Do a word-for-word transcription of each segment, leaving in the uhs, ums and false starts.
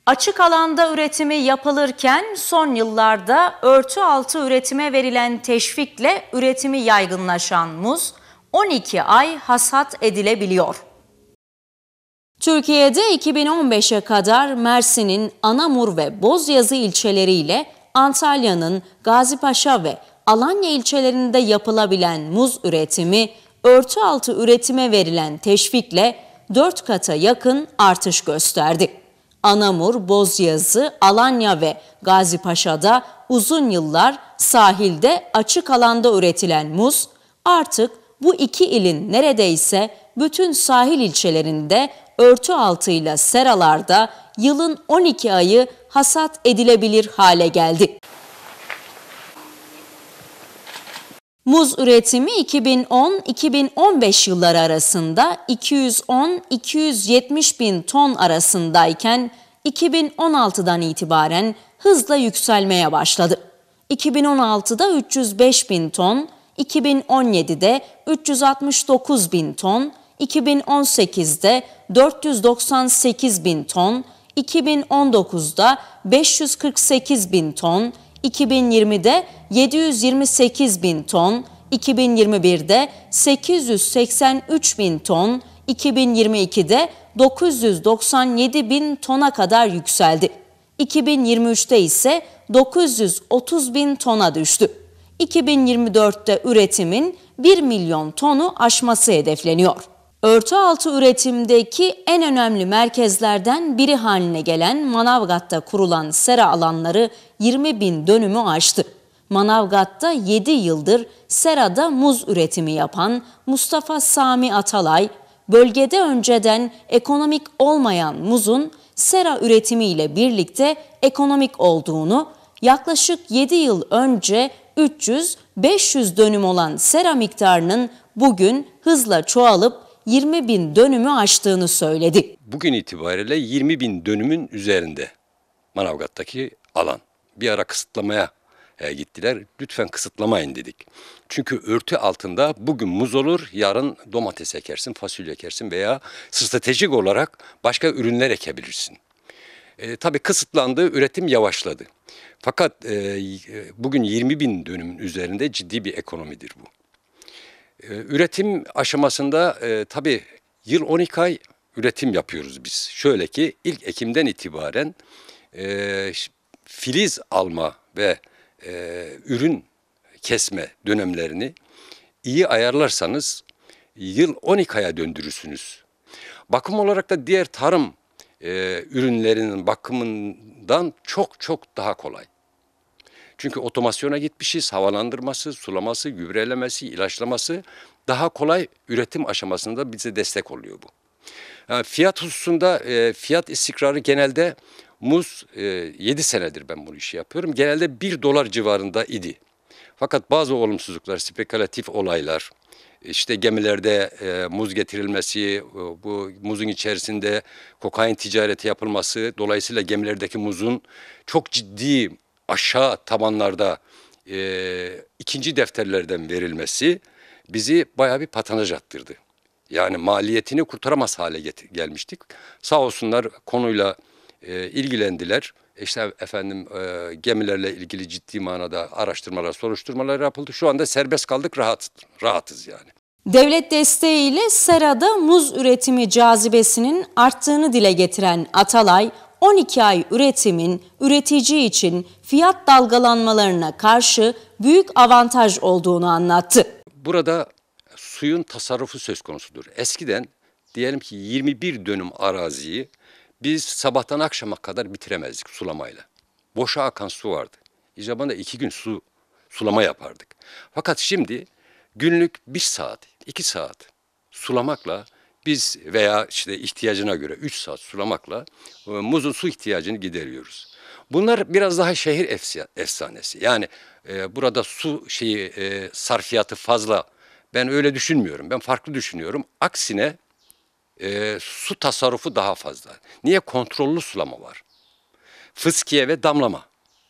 Açık alanda üretimi yapılırken son yıllarda örtü altı üretime verilen teşvikle üretimi yaygınlaşan muz on iki ay hasat edilebiliyor. Türkiye'de iki bin on beşe kadar Mersin'in Anamur ve Bozyazı ilçeleriyle Antalya'nın Gazipaşa ve Alanya ilçelerinde yapılabilen muz üretimi örtü altı üretime verilen teşvikle dört kata yakın artış gösterdi. Anamur, Bozyazı, Alanya ve Gazipaşa'da uzun yıllar sahilde açık alanda üretilen muz artık bu iki ilin neredeyse bütün sahil ilçelerinde örtü altıyla seralarda yılın on iki ayı hasat edilebilir hale geldi. Muz üretimi iki bin on iki bin on beş yılları arasında iki yüz on iki yüz yetmiş bin ton arasındayken iki bin on altıdan itibaren hızla yükselmeye başladı. iki bin on altıda üç yüz beş bin ton, iki bin on yedide üç yüz altmış dokuz bin ton, iki bin on sekizde dört yüz doksan sekiz bin ton, iki bin on dokuzda beş yüz kırk sekiz bin ton, iki bin yirmide yedi yüz yirmi sekiz bin ton, iki bin yirmi birde sekiz yüz seksen üç bin ton, iki bin yirmi ikide dokuz yüz doksan yedi bin tona kadar yükseldi. iki bin yirmi üçte ise dokuz yüz otuz bin tona düştü. iki bin yirmi dörtte üretimin bir milyon tonu aşması hedefleniyor. Örtü altı üretimdeki en önemli merkezlerden biri haline gelen Manavgat'ta kurulan sera alanları yirmi bin dönümü aştı. Manavgat'ta yedi yıldır serada muz üretimi yapan Mustafa Sami Atalay, bölgede önceden ekonomik olmayan muzun sera üretimiyle birlikte ekonomik olduğunu, yaklaşık yedi yıl önce üç yüz beş yüz dönüm olan sera miktarının bugün hızla çoğalıp yirmi bin dönümü aştığını söyledi. Bugün itibariyle yirmi bin dönümün üzerinde Manavgat'taki alan. Bir ara kısıtlamaya e, gittiler. Lütfen kısıtlamayın dedik. Çünkü örtü altında bugün muz olur, yarın domates ekersin, fasulye ekersin veya stratejik olarak başka ürünler ekebilirsin. E, tabii kısıtlandı, üretim yavaşladı. Fakat e, bugün yirmi bin dönümün üzerinde ciddi bir ekonomidir bu. Üretim aşamasında e, tabii yıl on iki ay üretim yapıyoruz biz. Şöyle ki ilk Ekim'den itibaren e, filiz alma ve e, ürün kesme dönemlerini iyi ayarlarsanız yıl on iki aya döndürürsünüz. Bakım olarak da diğer tarım e, ürünlerinin bakımından çok çok daha kolay. Çünkü otomasyona gitmişiz, havalandırması, sulaması, gübrelemesi, ilaçlaması daha kolay üretim aşamasında bize destek oluyor bu. Yani fiyat hususunda e, fiyat istikrarı genelde muz e, yedi senedir ben bu işi yapıyorum. Genelde bir dolar civarında idi. Fakat bazı olumsuzluklar, spekülatif olaylar, işte gemilerde e, muz getirilmesi, e, bu muzun içerisinde kokain ticareti yapılması, dolayısıyla gemilerdeki muzun çok ciddi aşağı tabanlarda e, ikinci defterlerden verilmesi bizi bayağı bir patanaj attırdı. Yani maliyetini kurtaramaz hale gelmiştik. Sağ olsunlar konuyla e, ilgilendiler. İşte efendim e, gemilerle ilgili ciddi manada araştırmalar, soruşturmalar yapıldı. Şu anda serbest kaldık, rahat, rahatız yani. Devlet desteğiyle serada muz üretimi cazibesinin arttığını dile getiren Atalay, on iki ay üretimin üretici için fiyat dalgalanmalarına karşı büyük avantaj olduğunu anlattı. Burada suyun tasarrufu söz konusudur. Eskiden diyelim ki yirmi bir dönüm araziyi biz sabahtan akşama kadar bitiremezdik sulamayla. Boşa akan su vardı. İcabında iki gün su sulama yapardık. Fakat şimdi günlük bir saat, iki saat sulamakla biz veya işte ihtiyacına göre üç saat sulamakla e, muzun su ihtiyacını gideriyoruz. Bunlar biraz daha şehir efsanesi. Yani e, burada su şeyi e, sarfiyatı fazla. Ben öyle düşünmüyorum. Ben farklı düşünüyorum. Aksine e, su tasarrufu daha fazla. Niye? Kontrollü sulama var. Fıskiye ve damlama.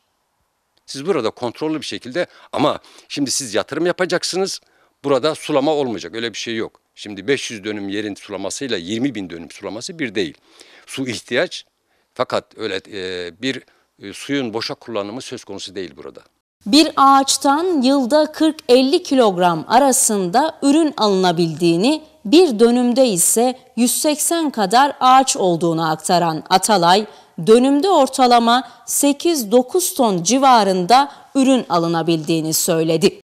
Siz burada kontrollü bir şekilde, ama şimdi siz yatırım yapacaksınız. Burada sulama olmayacak. Öyle bir şey yok. Şimdi beş yüz dönüm yerin sulamasıyla yirmi bin dönüm sulaması bir değil. Su ihtiyaç Fakat öyle e, bir e, suyun boşa kullanımı söz konusu değil burada. Bir ağaçtan yılda kırk elli kilogram arasında ürün alınabildiğini, bir dönümde ise yüz seksen kadar ağaç olduğunu aktaran Atalay, dönümde ortalama sekiz dokuz ton civarında ürün alınabildiğini söyledi.